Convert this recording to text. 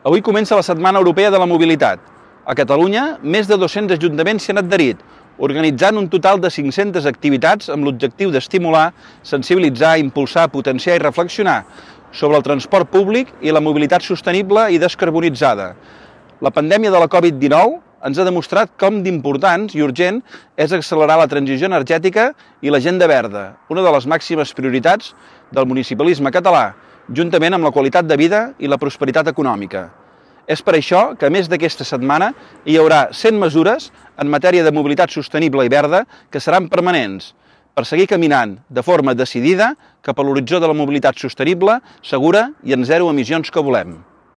Avui comença la Setmana Europea de la Mobilitat. A Catalunya, més de 200 ajuntaments s'hi han adherit, organitzant un total de 500 activitats amb l'objectiu d'estimular, sensibilitzar, impulsar, potenciar i reflexionar sobre el transport públic i la mobilitat sostenible i descarbonitzada. La pandèmia de la Covid-19 ens ha demostrat com d'important i urgent és accelerar la transició energètica i l'agenda verda, una de les màximes prioritats del municipalisme català, juntament amb la qualitat de vida i la prosperitat econòmica. És per això que, a més d'aquesta setmana, hi haurà 100 mesures en matèria de mobilitat sostenible i verda que seran permanents, per seguir caminant de forma decidida cap a l'horitzó de la mobilitat sostenible, segura i en zero emissions que volem.